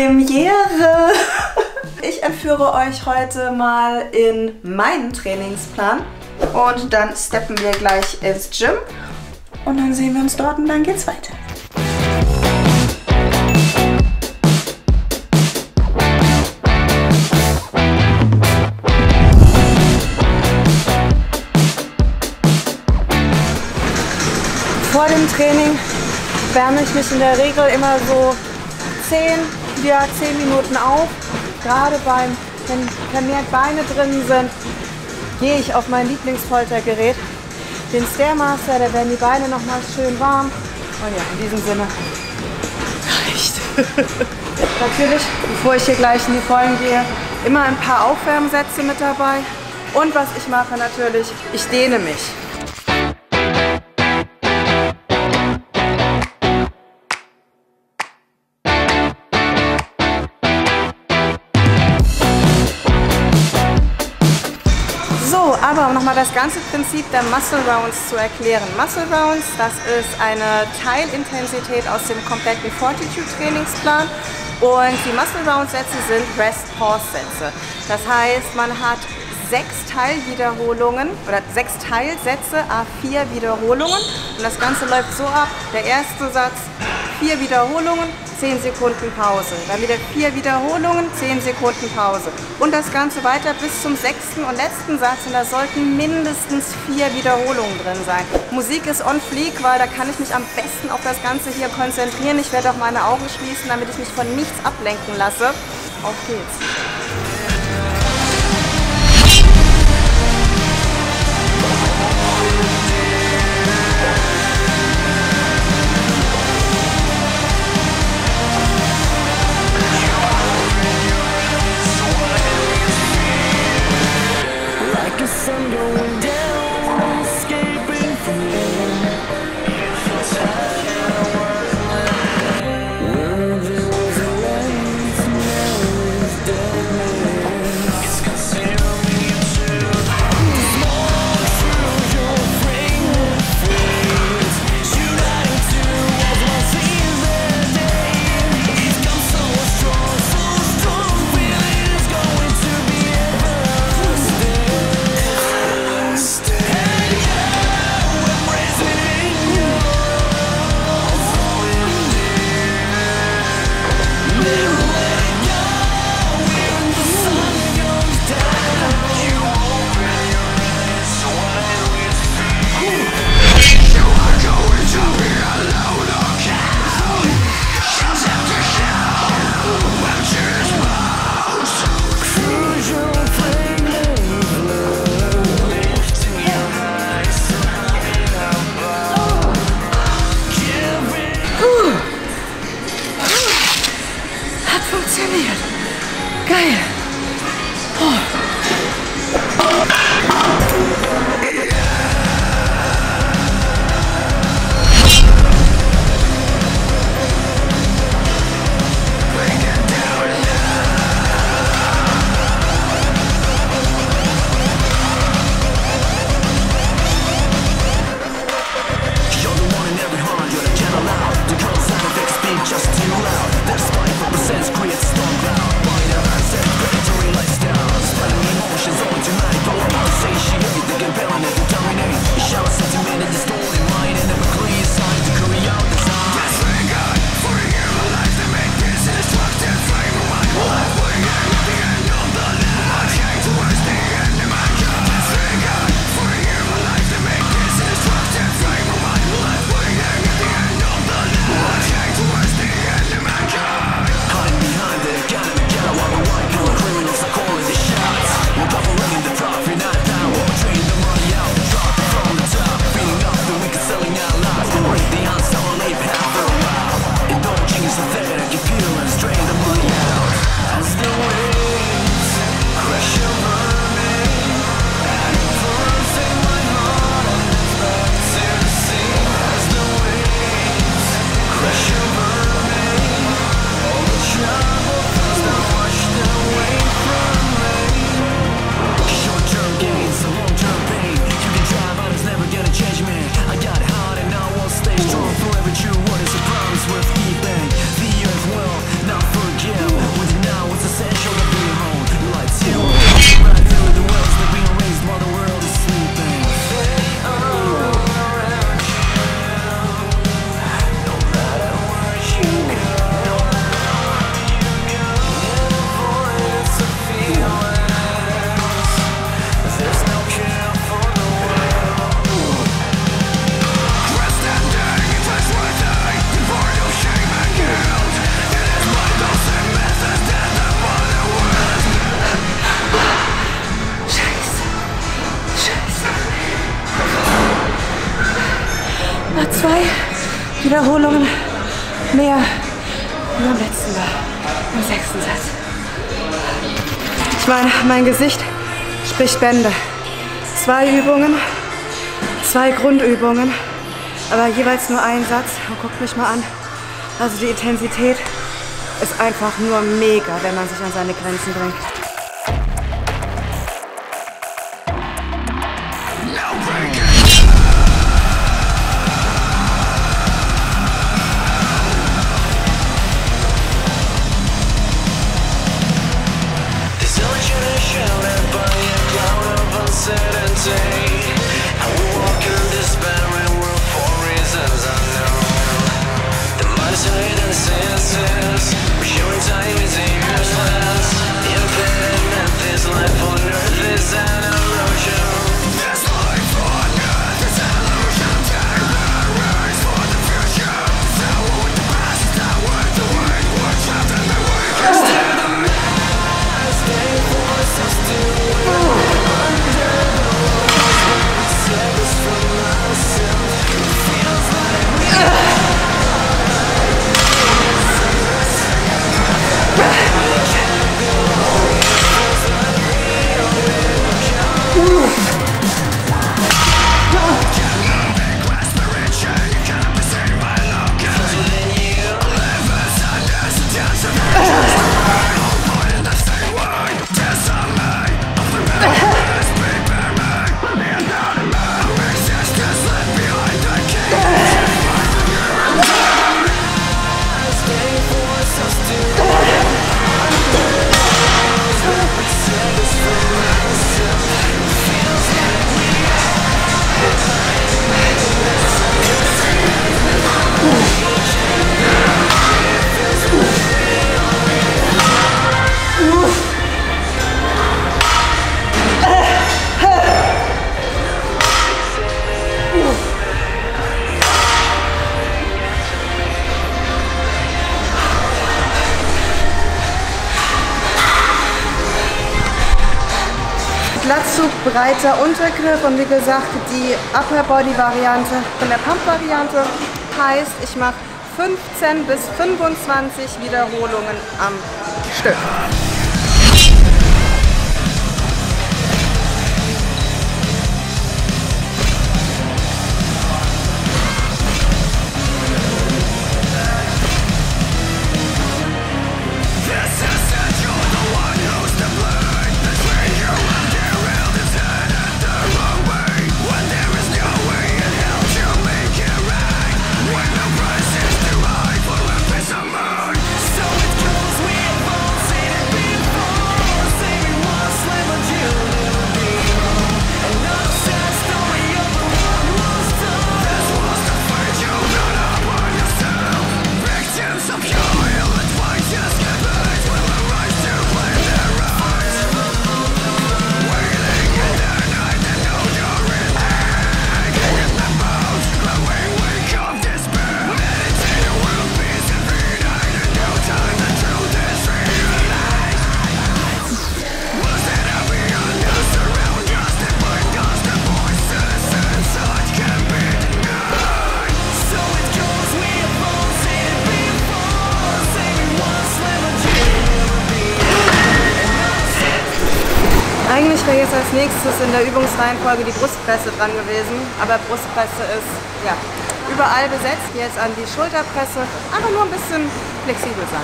Premiere! Ich entführe euch heute mal in meinen Trainingsplan und dann steppen wir gleich ins Gym und dann sehen wir uns dort und dann geht's weiter. Vor dem Training wärme ich mich in der Regel immer so 10 Minuten auf. Gerade wenn vermehrt Beine drin sind, gehe ich auf mein Lieblingspoltergerät, den Stairmaster, da werden die Beine nochmal schön warm. Und ja, in diesem Sinne reicht. Natürlich, bevor ich hier gleich in die Vollen gehe, immer ein paar Aufwärmsätze mit dabei. Und was ich mache natürlich, ich dehne mich. Aber um nochmal das ganze Prinzip der Muscle Rounds zu erklären. Muscle Rounds, das ist eine Teilintensität aus dem kompletten Fortitude Trainingsplan. Und die Muscle Rounds Sätze sind Rest-Pause-Sätze. Das heißt, man hat 6 Teilwiederholungen oder 6 Teilsätze, A4 Wiederholungen. Und das Ganze läuft so ab, der erste Satz 4 Wiederholungen, 10 Sekunden Pause. Dann wieder 4 Wiederholungen, 10 Sekunden Pause. Und das Ganze weiter bis zum 6. und letzten Satz. Und da sollten mindestens 4 Wiederholungen drin sein. Musik ist on fleek, weil da kann ich mich am besten auf das Ganze hier konzentrieren. Ich werde auch meine Augen schließen, damit ich mich von nichts ablenken lasse. Auf geht's. Funktioniert. Geil. Oh. Just too loud. There's 5% creates strong ground. Why never said Wiederholungen mehr wie beim letzten Mal, im 6. Satz. Ich meine, mein Gesicht spricht Bände. 2 Übungen, 2 Grundübungen, aber jeweils nur ein Satz. Und guckt mich mal an. Also die Intensität ist einfach nur mega, wenn man sich an seine Grenzen bringt. Glattzug, breiter Untergriff und wie gesagt die Upper Body Variante von der Pump Variante heißt, ich mache 15 bis 25 Wiederholungen am Stück. Eigentlich wäre jetzt als nächstes in der Übungsreihenfolge die Brustpresse dran gewesen, aber Brustpresse ist ja überall besetzt. Jetzt an die Schulterpresse, einfach nur ein bisschen flexibel sein.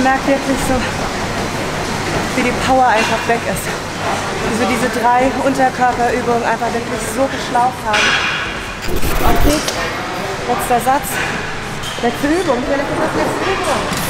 merkt wirklich so, wie die Power einfach weg ist. Wie so diese 3 Unterkörperübungen einfach wirklich so geschlaucht haben. Okay, letzter Satz. Letzte Übung. Ich werde gesagt, letzte Übung.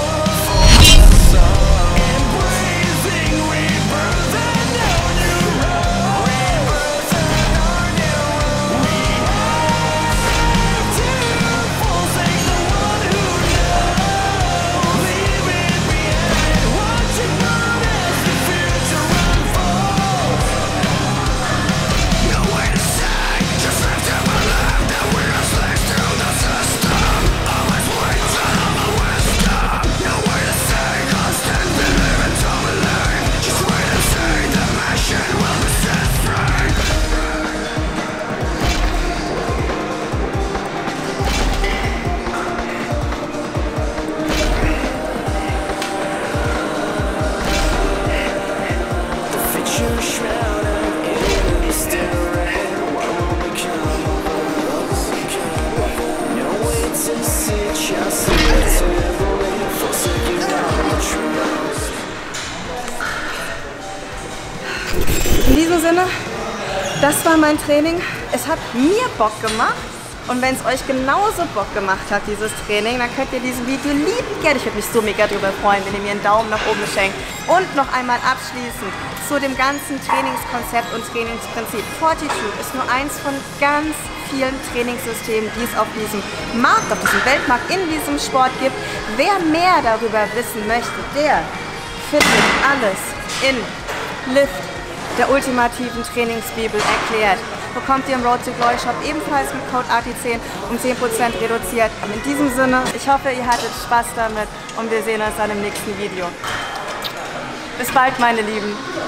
In diesem Sinne, das war mein Training. Es hat mir Bock gemacht. Und wenn es euch genauso Bock gemacht hat, dieses Training, dann könnt ihr diesem Video liebend gerne, ich würde mich so mega drüber freuen, wenn ihr mir einen Daumen nach oben schenkt. Und noch einmal abschließend zu dem ganzen Trainingskonzept und Trainingsprinzip. Fortitude ist nur eins von ganz vielen Trainingssystemen, die es auf diesem Markt, auf diesem Weltmarkt, in diesem Sport gibt. Wer mehr darüber wissen möchte, der findet alles in Lift, der ultimativen Trainingsbibel, erklärt. Bekommt ihr im Road to Glory Shop ebenfalls mit Code AT10 um 10% reduziert. In diesem Sinne, ich hoffe, ihr hattet Spaß damit und wir sehen uns dann im nächsten Video. Bis bald, meine Lieben.